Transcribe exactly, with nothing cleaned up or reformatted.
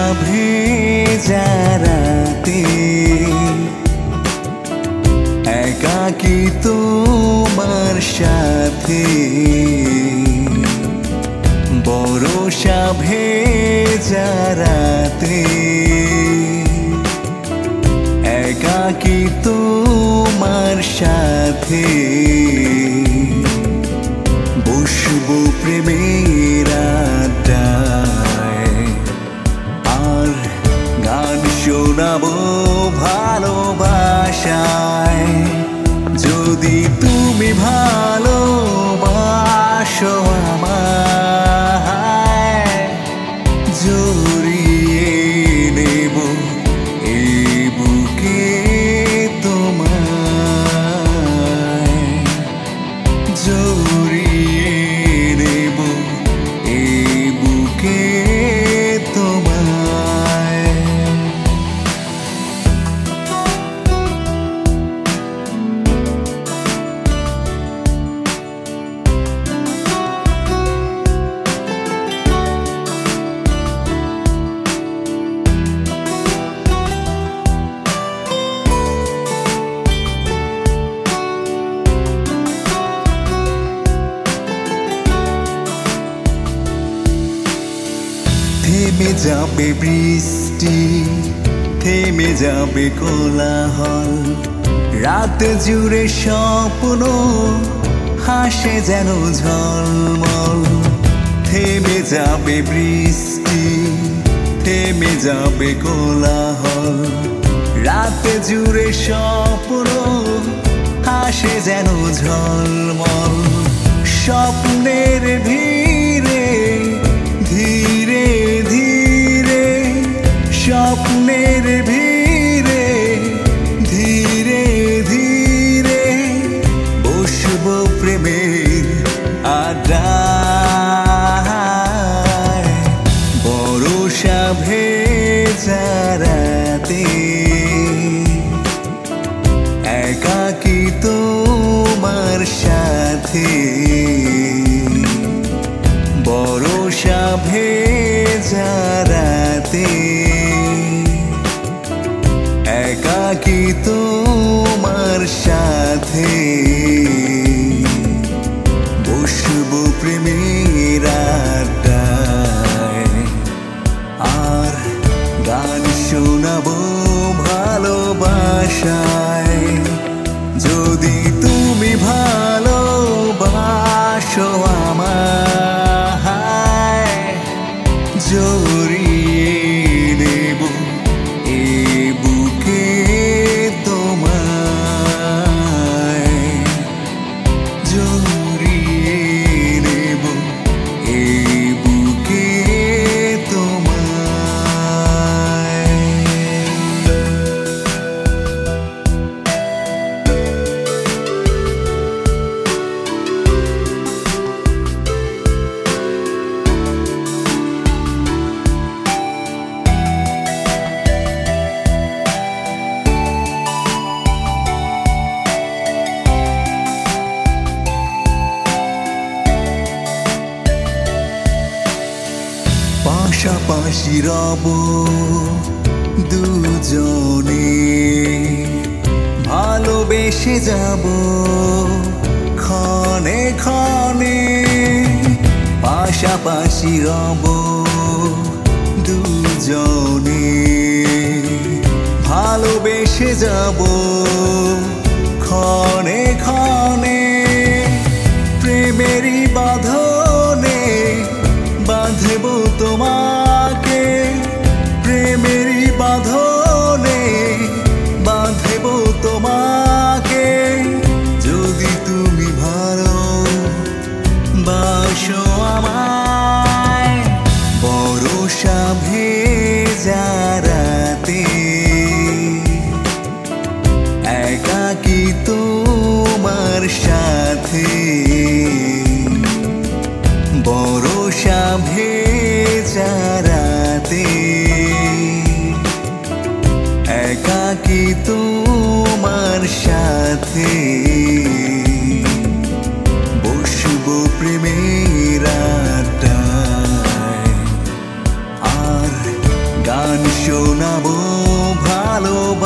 ভেজা রাতে একাকী তোমার সাথে বরষা ভেজা রাতে একাকী তোমার সাথে বসবো প্রেমের আড্ডায় আর গান শোনাবো ভালোবাসায়। যদি তুমি ভালোবাসো আমায় জড়িয়ে নেব এই বুকে তোমায়, জড়িয়ে নেব এই বুকে তোমায়। থেমে যাবে বৃষ্টি, থেমে যাবে কোলাহল, রাত জুড়ে স্বপ্ন হাসে যেন ঝলমল। থেমে যাবে বৃষ্টি, থেমে যাবে কোলাহল, রাত জুড়ে স্বপ্ন হাসে যেন ঝলমল। স্বপ্নের ভিড়ে ধীরে ধীরে, স্বপ্নের ভিড়ে ধীরে ধীরে বসবো প্রেমের আড্ডায়। বরষা ভেজা রাতে একাকী তোমার সাথে বরষা ভেজা রাতে একাকী তোমার সাথে বসবো প্রেমের আড্ডায় আর গান শোনাবো ভালোবাসায়। যদি তুমি ভালোবাসো আমায় জড়িয়ে নেব এই বুকে তোমায়, জড়িয়ে নেব এই বুকে তোমায়। পাশাপাশি রব দুজনে, ভালোবেসে যাব ক্ষণে ক্ষণে। পাশাপাশি রব দুজনে, ভালোবেসে যাব ক্ষণে ক্ষণে। প্রেমেরই বাঁধনে বাঁধব তোমাকে, প্রেমেরই বাঁধনে বাঁধব তোমাকে। যদি তুমি ভালোবাসো আমায় বরষা ভেজা রাতে একাকী তোমার সাথে বরষা ভেজা রাতে একাকী তোমার সাথে বসবো প্রেমের আড্ডায় আর গান শোনাবো ভালোবাসা